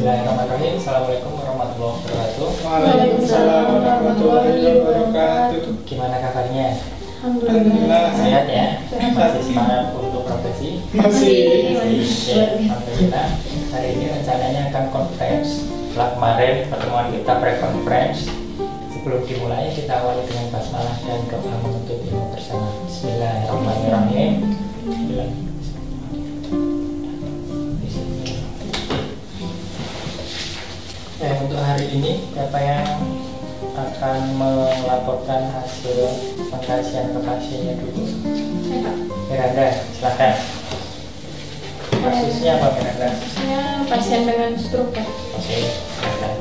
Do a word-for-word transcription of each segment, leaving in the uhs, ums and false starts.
Bismillahirrahmanirrahim. Assalamualaikum warahmatullahi wabarakatuh. Waalaikumsalam warahmatullahi wabarakatuh. Gimana kabarnya? Alhamdulillah. Sehat ya? Masih semangat untuk profesi? Masih. Masih. Ya, alhamdulillah. Hari ini rencananya akan conference. Setelah kemarin pertemuan kita pre-conference, sebelum dimulai kita awali dengan basmalah dan doa menuntut ilmu bersama. Bismillahirrahmanirrahim. Eh, untuk hari ini siapa yang akan melaporkan hasil pengkajian ke pasiennya dulu? Miranda, silakan. Kasusnya apa Miranda? Kasusnya pasien dengan stroke ya. Oke, silakan.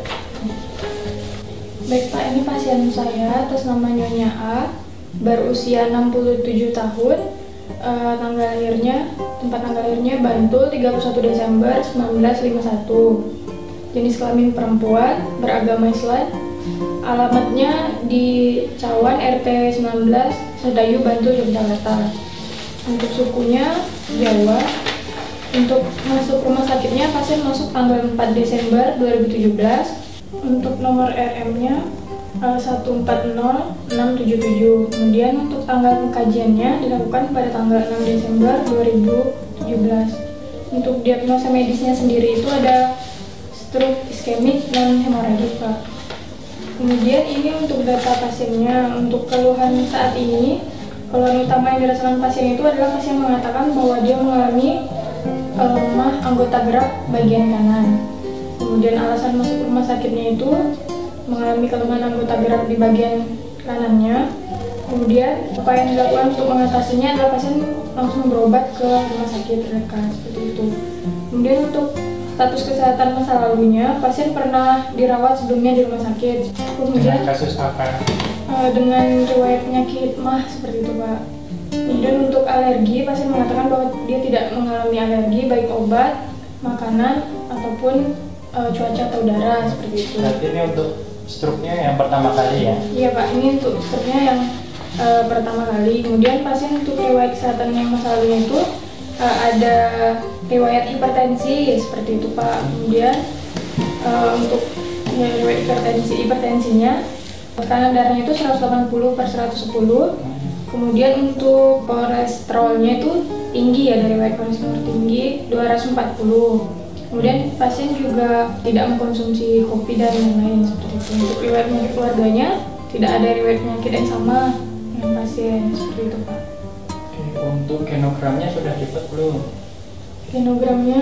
Baik Pak, ini pasien saya atas nama Nyonya A, berusia enam puluh tujuh tahun, uh, tanggal lahirnya, tempat tanggal lahirnya Bantul tiga puluh satu Desember seribu sembilan ratus lima puluh satu. Jenis kelamin perempuan, beragama Islam, alamatnya di Cawan R T sembilan belas, Sedayu, Bantul, Yogyakarta. Untuk sukunya Jawa. Untuk masuk rumah sakitnya, pasien masuk tanggal empat Desember dua ribu tujuh belas. Untuk nomor R M-nya satu empat nol enam tujuh tujuh. Kemudian untuk tanggal pengkajiannya dilakukan pada tanggal enam Desember dua ribu tujuh belas. Untuk diagnosa medisnya sendiri itu ada stroke iskemik dan hemoragik Pak. Kemudian ini untuk data pasiennya. Untuk keluhan saat ini, keluhan utama yang dirasakan pasien itu adalah pasien mengatakan bahwa dia mengalami lemah anggota gerak bagian kanan. Kemudian alasan masuk rumah sakitnya itu mengalami kelemahan anggota gerak di bagian kanannya. Kemudian apa yang dilakukan untuk mengatasinya adalah pasien langsung berobat ke rumah sakit terdekat seperti itu. Kemudian untuk status kesehatan masa lalunya, pasien pernah dirawat sebelumnya di rumah sakit. Kemudian Dengan kasus apa? Uh, dengan riwayat penyakit mah seperti itu Pak. Kemudian untuk alergi, pasien mengatakan bahwa dia tidak mengalami alergi baik obat, makanan ataupun uh, cuaca atau udara seperti itu. Berarti ini untuk stroke-nya yang pertama kali ya? Iya Pak, ini untuk stroke-nya yang uh, pertama kali. Kemudian pasien untuk riwayat kesehatan yang masa lalunya itu uh, ada riwayat hipertensi seperti itu Pak. Kemudian uh, untuk ya, riwayat hipertensi hipertensinya tekanan darahnya itu seratus delapan puluh per seratus sepuluh. Kemudian untuk kolesterolnya itu tinggi ya, dari riwayat kolesterol tinggi dua ratus empat puluh. Kemudian pasien juga tidak mengkonsumsi kopi dan lain-lain seperti itu. Untuk riwayat penyakit keluarganya tidak ada riwayat penyakit yang sama dengan pasien seperti itu Pak. Oke, untuk genogramnya sudah dapat belum? Genogramnya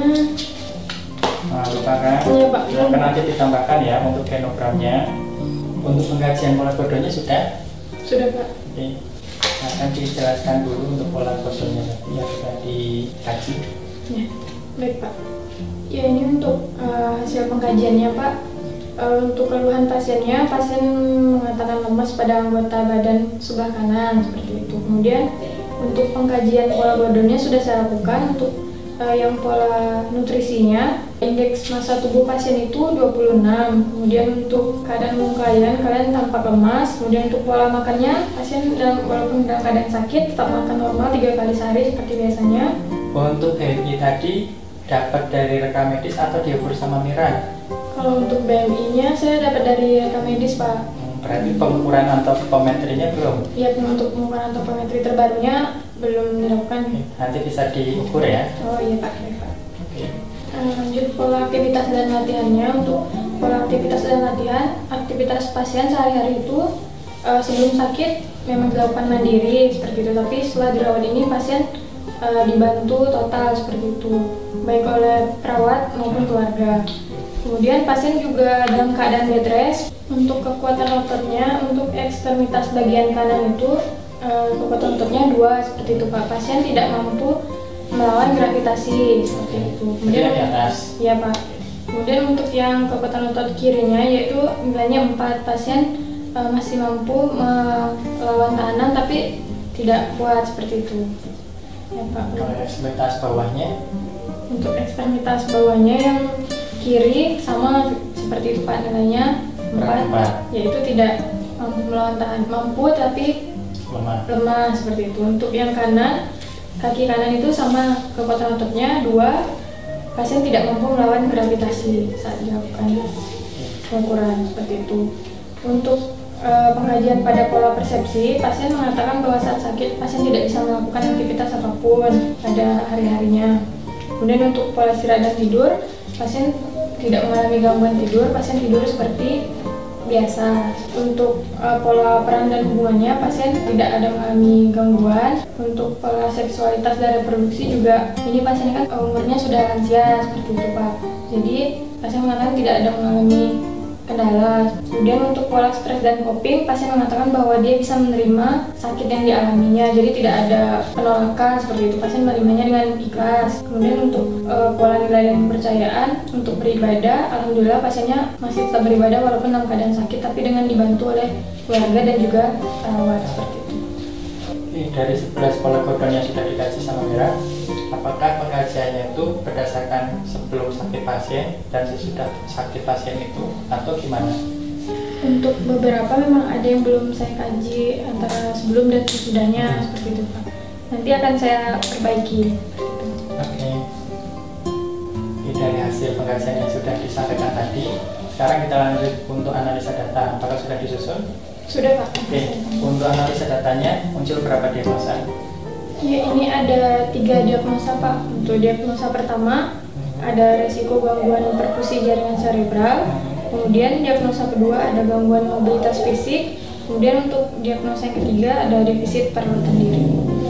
Nah, lupa kan? Iya Pak. Silakan nanti ditambahkan ya untuk genogramnya. Untuk pengkajian pola kodonya sudah? Sudah Pak. Oke. Akan dijelaskan dulu untuk pola kodonya yang sudah dikaji. Ya, baik Pak. Ya, ini untuk uh, hasil pengkajiannya Pak. Uh, untuk keluhan pasiennya, pasien mengatakan lemas pada anggota badan sebelah kanan seperti itu. Kemudian untuk pengkajian pola kodonya sudah saya lakukan. Untuk uh, yang pola nutrisinya, indeks massa tubuh pasien itu dua puluh enam. Kemudian untuk keadaan muka kalian, kalian tampak lemas. Kemudian untuk pola makannya, pasien dalam, walaupun dalam keadaan sakit tetap makan normal tiga kali sehari seperti biasanya. Untuk H M I tadi dapat dari rekam medis atau diukur sama Mira? Kalau untuk B M I-nya saya dapat dari rekam medis Pak. Hmm, berarti pengukuran antropometrinya belum? Iya, untuk pengukuran antropometri terbarunya belum dilakukan. Nanti bisa diukur ya? Oh iya Pak, iya Pak. Oke. Uh, lanjut pola aktivitas dan latihannya. Untuk pola aktivitas dan latihan, aktivitas pasien sehari-hari itu uh, sebelum sakit memang dilakukan mandiri seperti itu, tapi setelah dirawat ini pasien uh, dibantu total seperti itu, baik oleh perawat maupun keluarga. Kemudian pasien juga dalam keadaan bed rest. Untuk kekuatan ototnya, untuk ekstremitas bagian kanan itu uh, kekuatan ototnya dua seperti itu Pak. Pasien tidak mampu melawan gravitasi seperti itu. Kemudian di atas. Ya Pak. Kemudian untuk yang kekuatan otot kirinya yaitu nilainya empat. Pasien uh, masih mampu melawan tekanan tapi tidak kuat seperti itu. Ya Pak. Kalau ekstremitas bawahnya? Untuk ekstremitas bawahnya yang kiri sama seperti itu Pak, nilainya empat. Yaitu tidak mampu melawan tahan, mampu tapi lemah. lemah seperti itu. Untuk yang kanan, kaki kanan itu sama kekuatan ototnya dua. pasien tidak mampu melawan gravitasi saat dilakukan pengukuran seperti itu. Untuk e, pengkajian pada pola persepsi, pasien mengatakan bahwa saat sakit pasien tidak bisa melakukan aktivitas apapun pada hari-harinya. Kemudian untuk pola istirahat dan tidur, pasien tidak mengalami gangguan tidur, pasien tidur seperti biasa. Untuk uh, pola peran dan hubungannya, pasien tidak ada mengalami gangguan. Untuk pola seksualitas dan reproduksi juga, ini pasien kan umurnya sudah lansia seperti itu Pak. Jadi pasien mengatakan tidak ada mengalami kendala. Kemudian untuk pola stres dan coping, pasien mengatakan bahwa dia bisa menerima sakit yang dialaminya, jadi tidak ada penolakan seperti itu. Pasien menerimanya dengan ikhlas. Kemudian untuk uh, pola nilai dan kepercayaan, untuk beribadah, alhamdulillah pasiennya masih tetap beribadah walaupun dalam keadaan sakit, tapi dengan dibantu oleh keluarga dan juga perawat seperti itu. Oke, dari sebelas pola Gordon yang sudah dikaji sama Mira, apakah pengkajiannya itu berdasarkan sebelum sakit pasien dan sesudah sakit pasien itu, atau gimana? Untuk beberapa memang ada yang belum saya kaji antara sebelum dan sesudahnya hmm. seperti itu Pak. Nanti akan saya perbaiki. Oke. Oke, dari hasil pengkajian yang sudah disampaikan tadi, sekarang kita lanjut untuk analisa data. Apakah sudah disusun? Sudah Pak. Oke. Untuk analisa datanya muncul berapa diagnosa? Ya, ini ada tiga diagnosa Pak. Untuk diagnosa pertama hmm. ada resiko gangguan perfusi jaringan cerebral. Hmm. Kemudian diagnosa kedua ada gangguan mobilitas fisik. Kemudian untuk diagnosa yang ketiga ada defisit perawatan diri.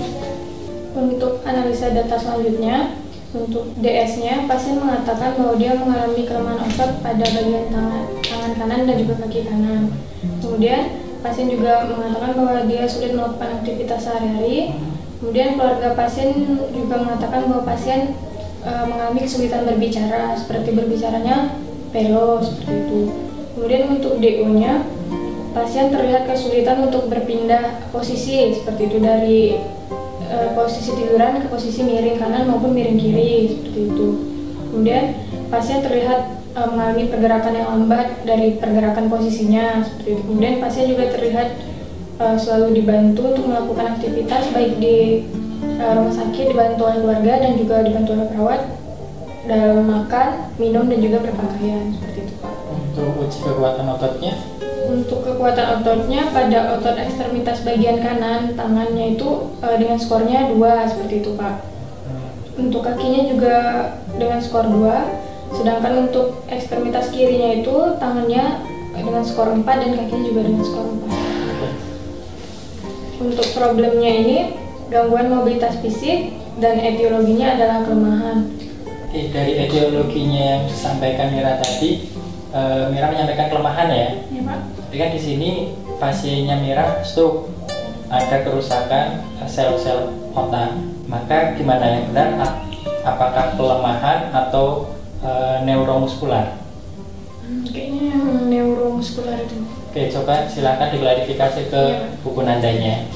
Untuk analisa data selanjutnya, untuk D S-nya pasien mengatakan bahwa dia mengalami kelemahan otot pada bagian tangan, tangan kanan dan juga kaki kanan. Kemudian pasien juga mengatakan bahwa dia sulit melakukan aktivitas sehari-hari. Kemudian keluarga pasien juga mengatakan bahwa pasien e, mengalami kesulitan berbicara, seperti berbicaranya pelo seperti itu. Kemudian untuk D O-nya, pasien terlihat kesulitan untuk berpindah posisi seperti itu, dari e, posisi tiduran ke posisi miring kanan maupun miring kiri seperti itu. Kemudian pasien terlihat e, mengalami pergerakan yang lambat dari pergerakan posisinya seperti itu. Kemudian pasien juga terlihat e, selalu dibantu untuk melakukan aktivitas baik di e, rumah sakit, dibantu oleh keluarga dan juga dibantu oleh perawat dalam makan, minum, dan juga berpakaian seperti itu Pak. Untuk uji kekuatan ototnya? Untuk kekuatan ototnya, pada otot ekstremitas bagian kanan tangannya itu e, dengan skornya dua seperti itu Pak. Hmm. Untuk kakinya juga dengan skor dua, sedangkan untuk ekstremitas kirinya itu tangannya dengan skor empat dan kakinya juga dengan skor empat. Hmm. Untuk problemnya ini gangguan mobilitas fisik dan etiologinya adalah kelemahan. Oke, dari etiologinya yang disampaikan Mira tadi, e, Mira menyampaikan kelemahan ya? Iya Pak. Tapi kan di sini pasiennya Mira stroke, ada kerusakan sel-sel otak. Maka gimana yang benar? Apakah kelemahan atau e, neuromuskular? Hmm, kayaknya yang neuromuskular itu. Oke, coba silakan diklarifikasi ke ya, buku nandanya.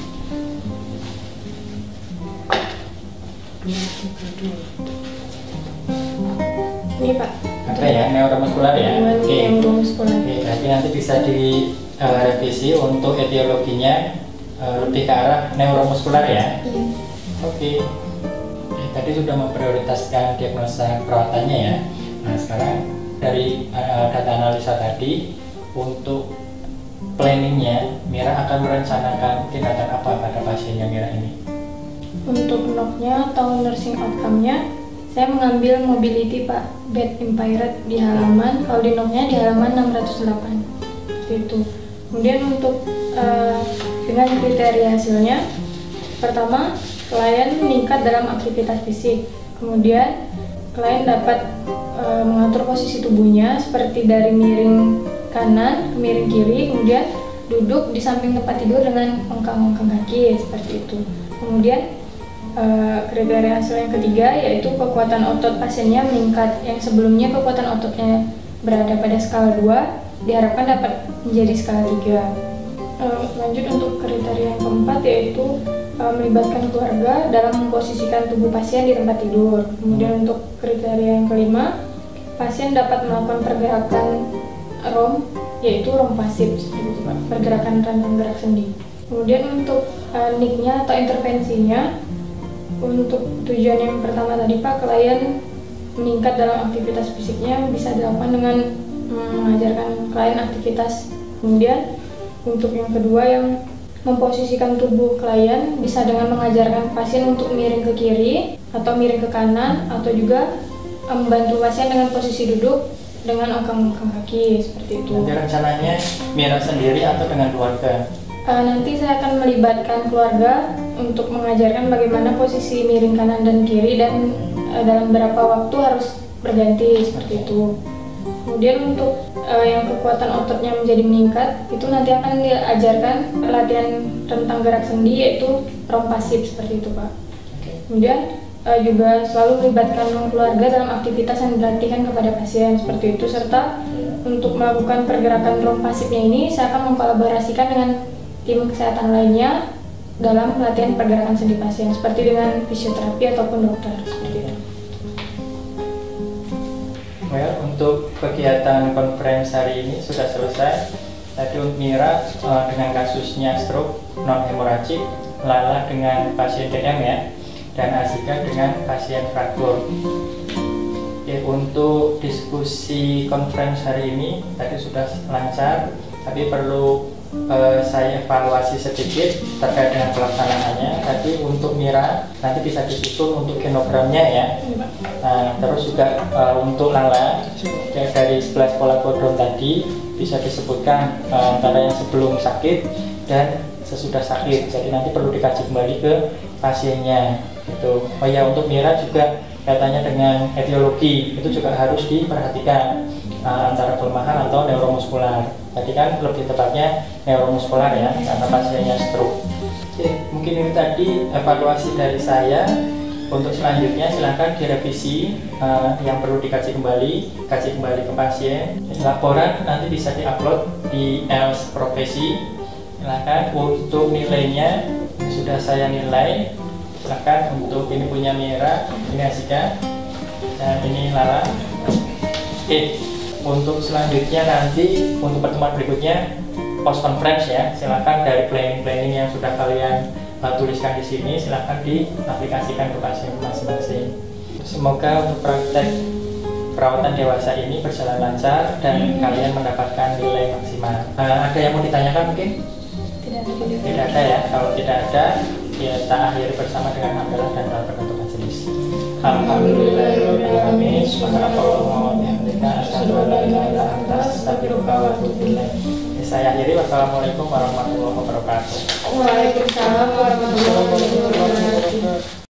Ini Pak. Apa ya, neuromuskular ya? Oke. Okay. Neuromuskular. Oke, berarti nanti bisa direvisi uh, untuk etiologinya uh, lebih ke arah neuromuskular ya? Iya. Oke. Okay. Tadi sudah memprioritaskan diagnosa perawatannya ya. Nah, sekarang dari uh, data analisa tadi, untuk planningnya, Mira akan merencanakan tindakan apa pada pasiennya Mira ini? Untuk N O C-nya atau nursing outcome-nya, saya mengambil mobility Pak, bed impaired di halaman, kalau di N O C-nya di halaman enam ratus delapan itu. Kemudian untuk uh, dengan kriteria hasilnya, pertama klien meningkat dalam aktivitas fisik, kemudian klien dapat uh, mengatur posisi tubuhnya seperti dari miring kanan ke miring kiri, kemudian duduk di samping tempat tidur dengan ongkang-ongkang kaki seperti itu. Kemudian Uh, kriteria hasil yang ketiga yaitu kekuatan otot pasiennya meningkat, yang sebelumnya kekuatan ototnya berada pada skala dua diharapkan dapat menjadi skala tiga. Uh, lanjut untuk kriteria yang keempat yaitu uh, melibatkan keluarga dalam memposisikan tubuh pasien di tempat tidur. Kemudian untuk kriteria yang kelima, pasien dapat melakukan pergerakan R O M yaitu R O M pasif, pergerakan rentang gerak sendi. Kemudian untuk uh, N I C-nya atau intervensinya, untuk tujuan yang pertama tadi Pak, klien meningkat dalam aktivitas fisiknya bisa dilakukan dengan mm, mengajarkan klien aktivitas. Kemudian untuk yang kedua yang memposisikan tubuh klien bisa dengan mengajarkan pasien untuk miring ke kiri atau miring ke kanan, atau juga membantu pasien dengan posisi duduk dengan ongkang-ongkang kaki seperti itu. Nanti rencananya Mira sendiri atau dengan keluarga? Uh, nanti saya akan melibatkan keluarga untuk mengajarkan bagaimana posisi miring kanan dan kiri, dan uh, dalam beberapa waktu harus berganti seperti itu. Kemudian untuk uh, yang kekuatan ototnya menjadi meningkat, itu nanti akan diajarkan latihan rentang gerak sendi, yaitu rompasif seperti itu, Pak. Kemudian uh, juga selalu melibatkan keluarga dalam aktivitas yang dilatihkan kepada pasien seperti itu, serta untuk melakukan pergerakan rompasifnya ini saya akan mengkolaborasikan dengan tim kesehatan lainnya dalam pelatihan pergerakan sendi pasien, seperti dengan fisioterapi ataupun dokter seperti itu. Well, untuk kegiatan conference hari ini sudah selesai. Tadi untuk Mira uh, dengan kasusnya stroke non hemoragik, Lala dengan pasien D M ya, dan Azika dengan pasien fraktur. Oke, untuk diskusi conference hari ini tadi sudah lancar, tapi perlu uh, saya evaluasi sedikit terkait dengan pelaksanaannya. Tadi untuk Mira nanti bisa disusun untuk genogramnya ya. Nah, terus juga uh, untuk Lala ya, dari sebelah sekolah kodron tadi bisa disebutkan uh, antara yang sebelum sakit dan sesudah sakit. Jadi nanti perlu dikaji kembali ke pasiennya gitu. Oh ya, untuk Mira juga katanya dengan etiologi itu juga harus diperhatikan uh, antara kelemahan atau neuromuskular. Tadi kan lebih tepatnya neuromuskular ya, karena pasiennya stroke. Oke, mungkin ini tadi evaluasi dari saya. Untuk selanjutnya silahkan direvisi uh, yang perlu dikaji kembali, kaji kembali ke pasien. Laporan nanti bisa diupload di E L S Profesi. Silahkan untuk nilainya sudah saya nilai. Silahkan untuk ini punya Mira, ini Azika, dan ini Lala. Oke, untuk selanjutnya nanti untuk pertemuan berikutnya post conference ya. Silahkan dari planning-planning yang sudah kalian uh, tuliskan di sini, silahkan diaplikasikan ke pasien masing-masing. Semoga untuk praktek perawatan dewasa ini berjalan lancar dan kalian mendapatkan nilai maksimal. Uh, ada yang mau ditanyakan mungkin? Tidak ada. Tidak ada ya. Kalau tidak ada, kita akhiri bersama dengan hamdalah dan doa penutup majelis. Alhamdulillahirobbilalamin. Subhanakallahumma wa bihamdika asyhadu an la ilaha illa anta astaghfiruka wa atubu ilaik. Saya akhiri. Wassalamualaikum warahmatullahi wabarakatuh. Waalaikumsalam warahmatullahi wabarakatuh.